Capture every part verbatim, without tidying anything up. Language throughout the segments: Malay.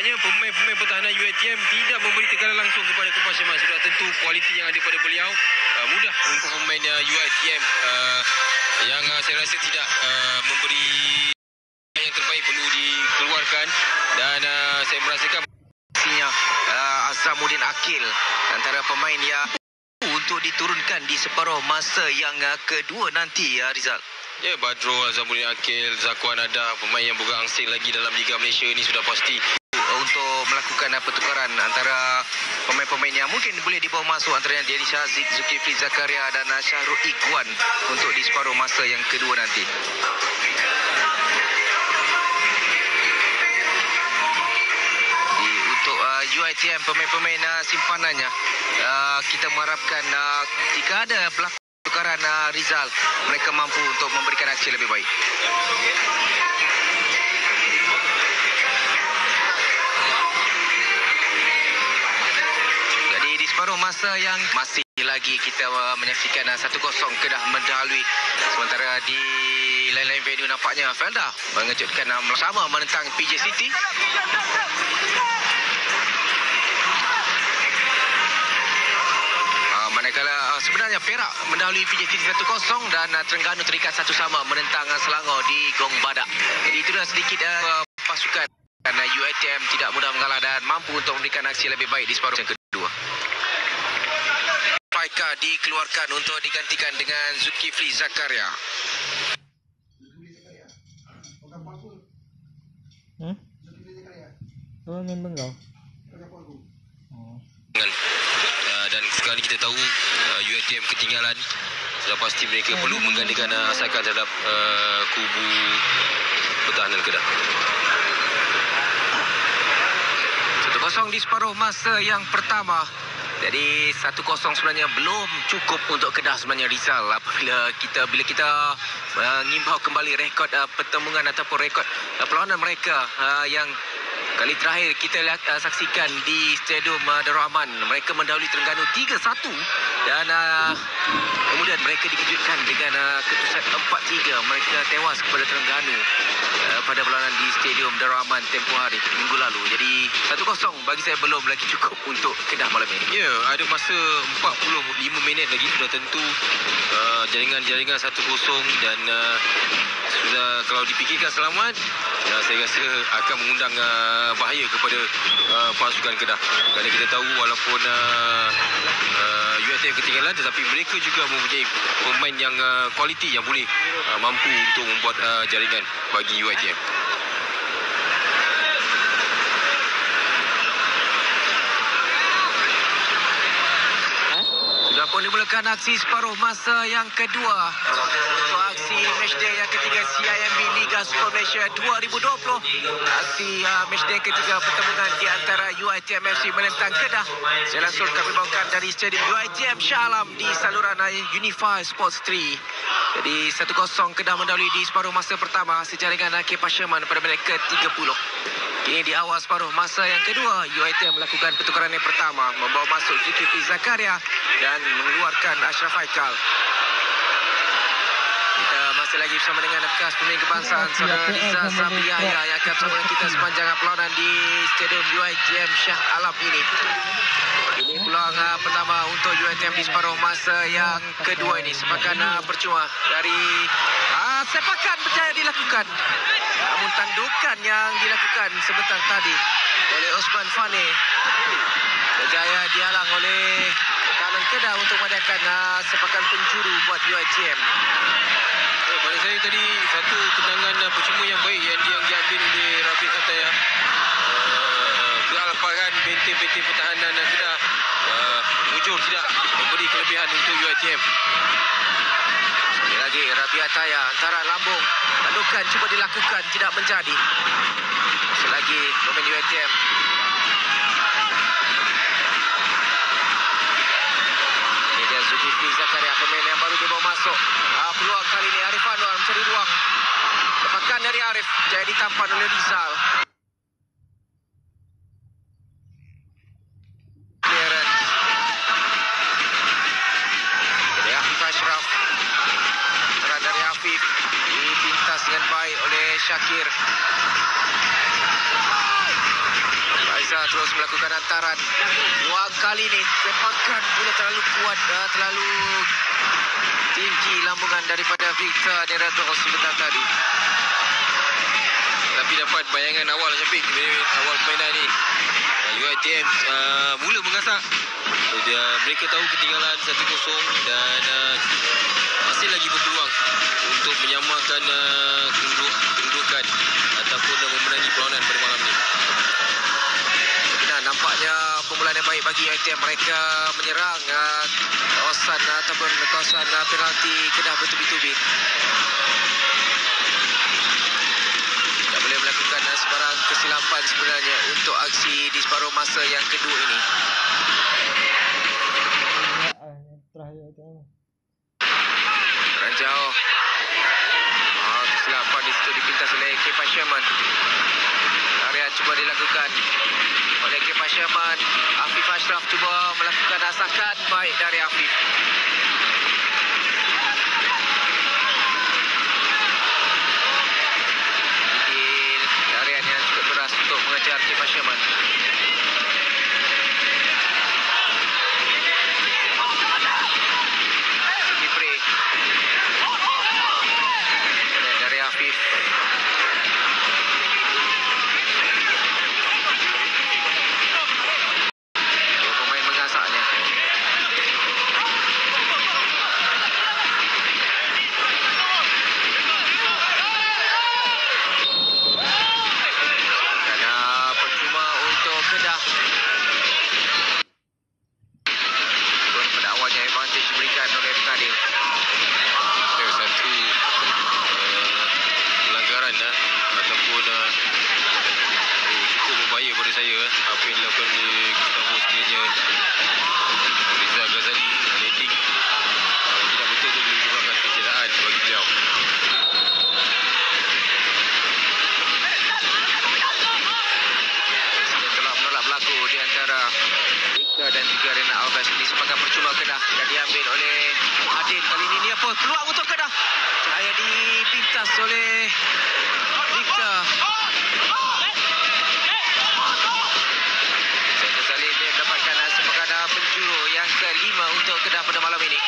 nampaknya pemain-pemain pertahanan U I T M tidak memberi tekanan langsung kepada Kepas Syaman. Sudah tentu kualiti yang ada pada beliau uh, mudah untuk pemain uh, U I T M uh, yang uh, saya rasa tidak uh, memberi yang terbaik perlu dikeluarkan. Dan uh, saya merasakan uh, Azamuddin Akil antara pemain yang untuk diturunkan di separuh masa yang uh, kedua nanti, uh, Rizal. Ya, Badro, Azamuddin Akil, Zakwan ada pemain yang bukan angsing lagi dalam Liga Malaysia ini sudah pasti untuk melakukan uh, pertukaran antara pemain-pemain yang mungkin boleh dibawa masuk, antaranya Denny Syazik, Zulkifli Zakaria dan uh, Syahrul Ikhwan untuk di separuh masa yang kedua nanti. Di, untuk uh, U I T M pemain-pemain uh, simpanannya, uh, kita mengharapkan uh, jika ada pelakon pertukaran uh, Rizal, mereka mampu untuk memberikan aksi lebih baik. Jadi di separuh masa yang masih lagi kita uh, menyaksikan uh, satu kosong Kedah mendahului. Sementara di lain-lain venue nampaknya Felda mengejutkan uh, sama menentang P J City. Manakala uh, sebenarnya Perak mendahului P J City satu kosong dan uh, Terengganu terikat satu sama menentang uh, Selangor di Gong Badak. Jadi itu dah sedikit uh, pasukan dan uh, U I T M tidak mudah mengalah dan mampu untuk memberikan aksi lebih baik di separuh yang kedua. Faika dikeluarkan untuk digantikan dengan Zulkifli Zakaria. Hmm? Apa member kau? Dan sekarang kita tahu uh, U I T M ketinggalan. Sudah pasti mereka perlu menggandakan uh, asakan terhadap uh, kubu pertahanan Kedah. satu kosong di separuh masa yang pertama. Jadi satu kosong sebenarnya belum cukup untuk Kedah sebenarnya, Rizal. Apabila kita bila kita uh, ngimbau kembali rekod uh, pertembungan ataupun rekod uh, perlawanan mereka uh, yang kali terakhir kita lihat, uh, saksikan di Stadium uh, Darul Aman, mereka mendahului Terengganu tiga satu dan uh, kemudian mereka dikejutkan dengan uh, ketusan empat tiga. Mereka tewas kepada Terengganu uh, pada perlawanan di Stadium Darul Aman tempoh hari minggu lalu. Jadi satu kosong bagi saya belum lagi cukup untuk Kedah malam ini. Ya, ada masa empat puluh lima minit lagi, sudah tentu uh, jaringan-jaringan satu kosong dan uh, sudah kalau dipikirkan selamat, uh, saya rasa akan mengundang uh, bahaya kepada uh, pasukan Kedah. Kerana kita tahu walaupun uh, uh, U I T M ketinggalan, tetapi mereka juga mempunyai pemain yang uh, kualiti yang boleh uh, mampu untuk membuat uh, jaringan bagi U I T M. Sudah pun dimulakan aksi separuh masa yang kedua untuk aksi matchday yang ketiga C I M B Liga Super Malaysia dua ribu dua puluh. Aksi uh, matchday ketiga pertemuan di antara U I T M F C menentang Kedah. Saya langsung kami bawakan dari Stadium U I T M Shah Alam di saluran Unify Sports tiga. Jadi satu kosong Kedah mendahului di separuh masa pertama sejaringan Kepas Syaman pada minit ke tiga puluh. Kini di awal separuh masa yang kedua, U I T M melakukan pertukaran yang pertama, membawa masuk Zulkifli Zakaria dan mengeluarkan Ashraf Haikal. Kita masih lagi bersama dengan bekas pemain kebangsaan saudara Riza Sabri Yahya yang akan bersama dengan kita sepanjang perlawanan di Stadium U I T M Shah Alam ini. Ini peluang uh, pertama untuk U I T M di separuh masa yang kedua ini. Sepakan uh, percuma dari uh, sepakan berjaya dilakukan. Namun tandukan yang dilakukan sebentar tadi oleh Osman Fani berjaya dihalang oleh kanan Kedah untuk mengadakan uh, sepakan penjuru buat U I T M. Eh, pada saya tadi satu tendangan uh, percuma yang baik yang, yang diambil oleh Rafiq Hataya. Uh, kealparan benteng-benteng pertahanan uh, Kedah uh, mujur tidak memberi kelebihan untuk U I T M. Lagi Rabi Ataya antara lambung, tandukan cuba dilakukan, tidak menjadi. Masih lagi pemain U I T M. Ini dia Zulkifli Zakaria, pemain yang baru dibawa masuk. Ah, peluang kali ini Arif Anwar mencari ruang. Tepakan dari Arif, jaya ditampan oleh Rizal. Clearance dari Afif Ashraf. Dari Afif dipintas dengan baik oleh Syakir. terus melakukan hantaran. Dua kali ni sepakan bola terlalu kuat, uh, terlalu tinggi lambungan daripada Victor Nerato sebentar tadi. Tapi dapat bayangan awal Syafiq, awal permainan ni U I T M uh, mula mengasak. Dia, mereka tahu ketinggalan satu kosong dan uh, masih lagi berpeluang untuk menyamakan uh, keduduk, kedudukan ataupun uh, memenangi perlawanan pada malam ni. Nah, nampaknya pemulaan yang baik bagi U I T M. Mereka menyerang uh, kawasan uh, ataupun kawasan uh, penalti Kedah bertubi-tubi. Tak boleh melakukan uh, sebarang kesilapan sebenarnya untuk aksi di separuh masa yang kedua ini. Ranjau. Oh, kesilapan di situ dipintas oleh Kepa Sherman. Larian cuba dilakukan oleh Kepa Sherman. Afif Ashraf cuba melakukan asakan baik dari Afif. Bikin larian yang cukup keras untuk mengejar Kepa Sherman. dan juga Rena Alves. Ini sepakat percuma Kedah dan diambil oleh Adin. Kali ini ni apa? Peluang untuk Kedah. Cahaya dipintas oleh Victor. Zainal Salim dia mendapatkan sepakat penjuru yang kelima untuk Kedah pada malam ini.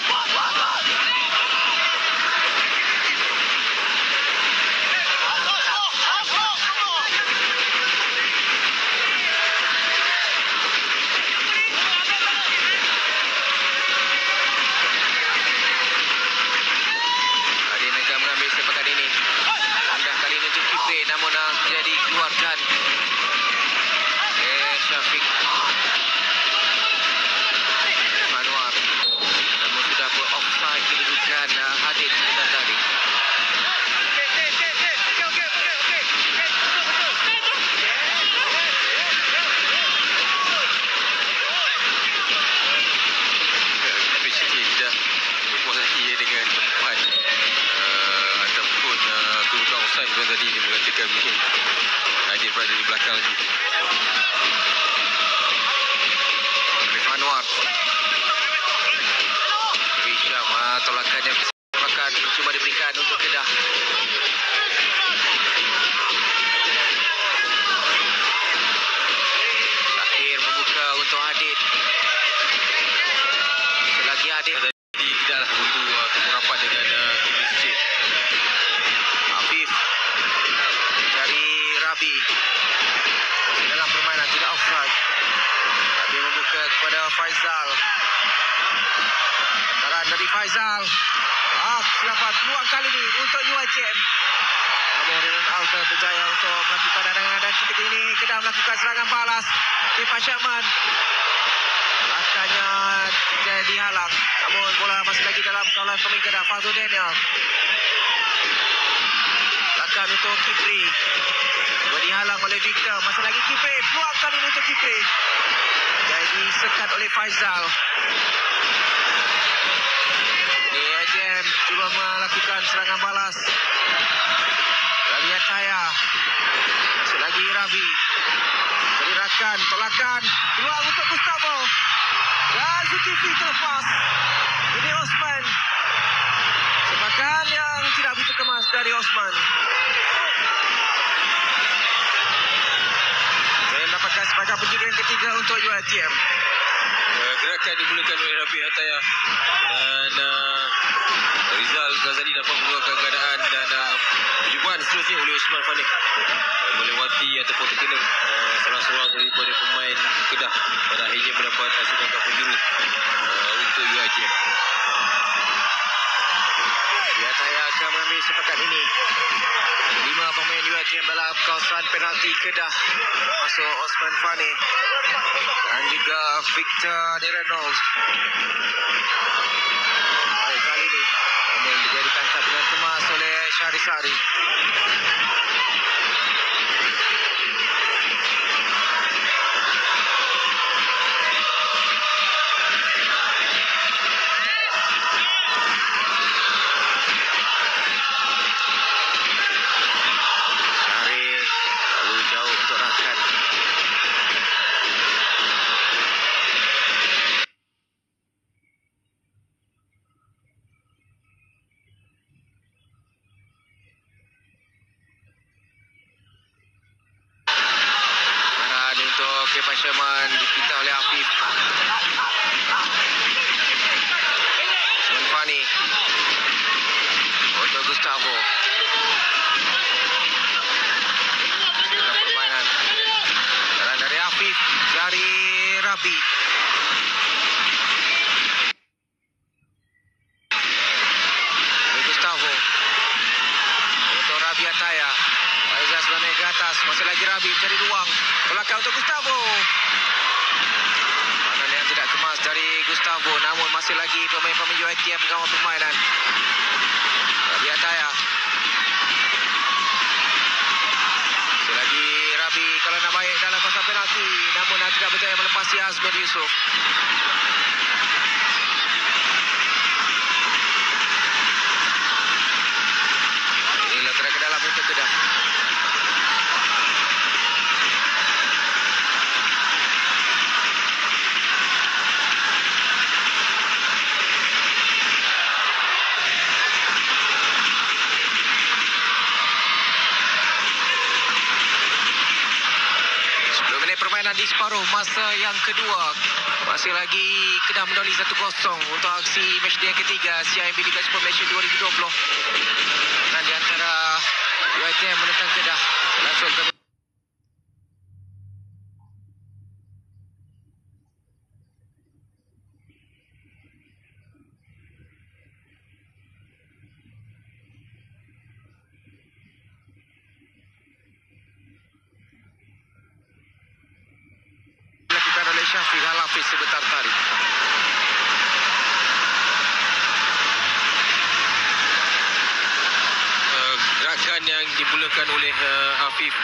Tadi dia mengatakan mungkin Adil berada di belakang lagi. Arif Anwar. Risham, ah, tolakan yang akan cuba diberikan untuk Kedah. Akhir membuka untuk Adil. Selagi Adil tadi tidaklah begitu uh, rapat dengan uh, Iblis J. Afif dari Rabi. Masih dalam permainan, tidak offside. Dia membuka kepada Faizal. Hantaran dari Faizal. Ah, kesilapan peluang kali ini untuk U I T M. Namun Renan Alves berjaya untuk melakukan darangan dan ketika ini Kedah melakukan serangan balas. Kepa Syaman. Langkahnya tidak dihalang. Namun bola masih lagi dalam kawalan pemain Kedah. Fazul Daniel. Langkah untuk Kipri. Bola dihalang oleh Victor. Masih lagi Kipri. Peluang kali ini untuk Kipri. Jadi sekat oleh Faizal. Ini U I T M cuba melakukan serangan balas. Ralian Kaya. Masih lagi Rabi. Pergerakan, tolakan. Peluang untuk Gustavo. Dan Zulkifli terlepas. Ini Osman. Sepakan yang tidak begitu kemas dari Osman. Saya mendapatkan atas pada penjuru yang ketiga untuk U I T M. Uh, gerakan dimulakan oleh Rabi Ataya dan uh, Rizal Ghazali dapat mengeluarkan keadaan dan uh, percubaan seterusnya oleh Osman Fani uh, melewati ataupun terkena uh, salah seorang daripada pemain Kedah pada akhirnya mendapat hasil tangkap penjuru uh, untuk U I T M. Ataya akan mengambil sepakat ini. Lima pemain U I T M dalam kawasan penalti Kedah, masuk Osman Fani dan juga Victor Reynolds. Baik, kali ini namun menjadi tangkap dengan kemas oleh Syahrisari. Kepan Sherman dipinta oleh Afif. Osman Fani untuk Gustavo. Dalam permainan jalan dari Afif dari Rabi. Dari Gustavo untuk Rabi Ataya. Aizah sudah naik ke atas. Masih lagi Rabi mencari ruang. Belakang untuk Gustavo. Mana yang tidak kemas dari Gustavo. Namun masih lagi pemain-pemain U I T M mengawal permainan. Rabi Ataya. Masih lagi Rabi kalau nak baik dalam kawasan penalti. Namun tidak berjaya melepasi Azmir Yusof. Inilah gerak ke dalam untuk Kedah. Permainan di separuh masa yang kedua. Masih lagi Kedah mendoli satu kosong untuk aksi matchday yang ketiga C I M B Liga Super Malaysia dua ribu dua puluh. Dan di antara U I T M menentang Kedah. Langsung kami oleh Syafiq Al-Hafiz sebentar tadi. Uh, gerakan yang dimulakan oleh uh, Hafif.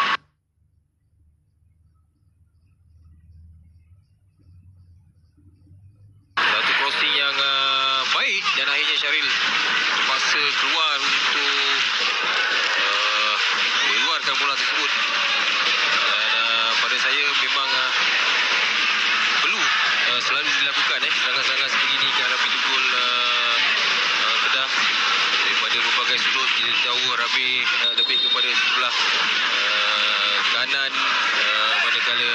Satu crossing yang uh, baik dan akhirnya Syaril terpaksa keluar untuk uh, mengeluarkan bola tersebut. Dan uh, pada saya memang uh, perlu uh, selalu dilakukan eh serangan-serangan sebegini ke arah pintu gol uh, uh, Kedah daripada berbagai sudut. Kita tahu Rabi uh, lebih kepada sebelah uh, kanan uh, manakala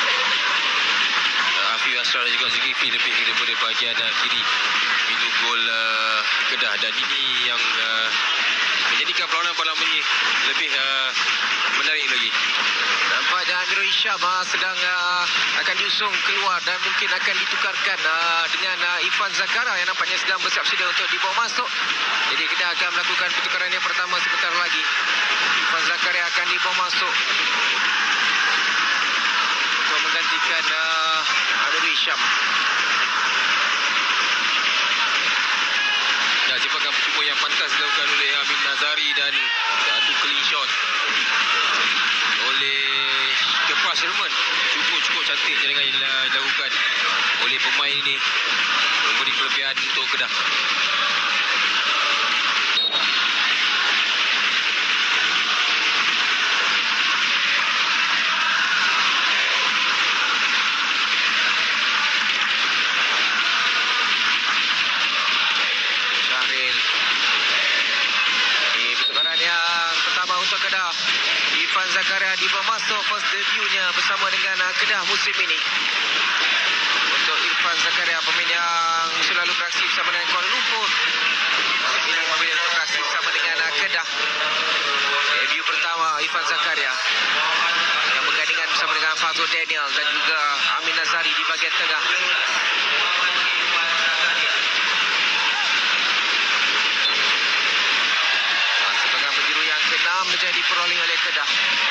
uh, Afif Asrar juga Zulkifli lebih daripada bahagian uh, kiri pintu gol uh, Kedah. Dan ini yang uh, menjadikan perlawanan malam ini lebih uh, menarik lagi. Nampaknya Amirul Hisham uh, sedang uh, akan diusung keluar dan mungkin akan ditukarkan uh, dengan uh, Irfan Zakara yang nampaknya sedang bersiap sedia untuk dibawa masuk. Jadi kita akan melakukan pertukaran yang pertama sebentar lagi. Irfan Zakara akan dibawa masuk untuk menggantikan uh, Amirul Hisham. Dah cepakan percuma yang pantas dilakukan oleh Amin Nazari dan satu clean shot oleh Kepas Sherman. Cukup-cukup cantik jaringan yang dilakukan oleh pemain ini memberi kelebihan untuk Kedah. Syahril. Ini pertukaran yang pertama untuk Kedah. Irfan Zakaria dibawa masuk termasuk first debutnya bersama dengan uh, Kedah musim ini. Untuk Irfan Zakaria, pemain yang musim lalu beraksi bersama dengan Kuala Lumpur, musim ini memilih untuk beraksi bersama dengan uh, Kedah. Debut pertama Irfan Zakaria yang bergandingan bersama dengan Fazul Daniel dan juga Amin Nazari di bahagian tengah. Sebagai penjuru yang keenam menjadi peroleh oleh Kedah.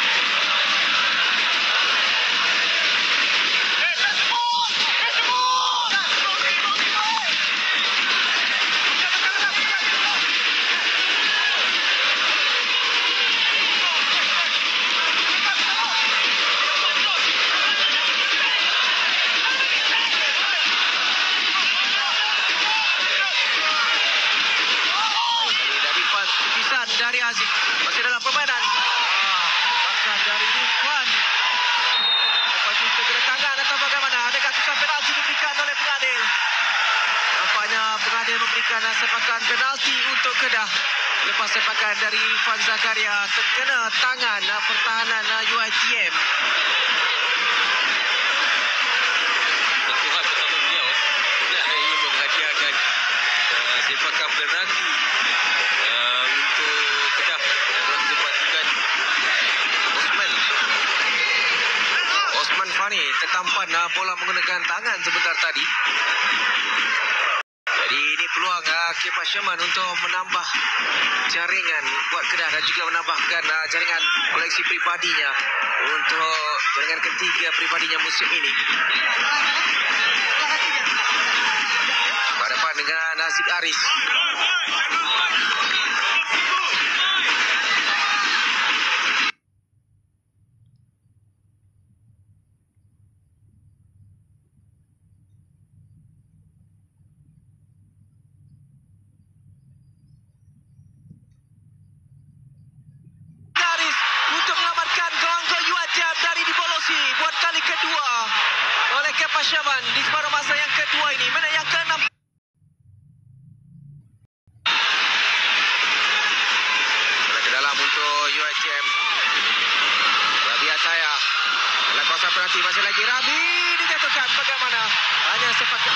Dari Aziz masih dalam permainan. Ah, bahkan dari Irfan. Lepas itu kedatangan atau bagaimana? Adakah kesan penalti diberikan oleh pengadil? Nampaknya pengadil memberikan sepakan penalti untuk Kedah. Lepas sepakan dari Irfan Zakaria terkena tangan pertahanan U I T M. Sentuhan pertama beliau tidak ingin menghadiahkan uh, sepakan penalti uh, untuk Kedah. Dalam keperhatikan Osman Osman Fani tertampan uh, bola menggunakan tangan sebentar tadi. Jadi ini peluang uh, Kepa Sherman untuk menambah jaringan buat Kedah dan juga menambahkan uh, jaringan koleksi pribadinya untuk jaringan ketiga pribadinya musim ini. Berhadapan dengan Nazib Aris. Untuk menyelamatkan gawang U I T M dari dibolosi buat kali kedua oleh Kepa Sherman di separuh masa yang kedua ini. Mana yang keenam. Bola ke dalam untuk U I T M. Rabi Ataya. Dalam kawasan penalti masih lagi Rabi dijatuhkan. Bagaimana? Hanya sepakat.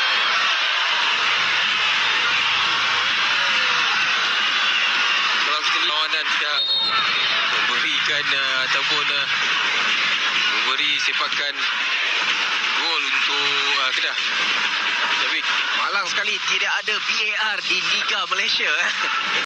kalau kita lihat lawanan tidak memberikan uh, ataupun uh, memberi sepakan gol untuk uh, Kedah. Malang sekali tidak ada V A R di Liga Malaysia.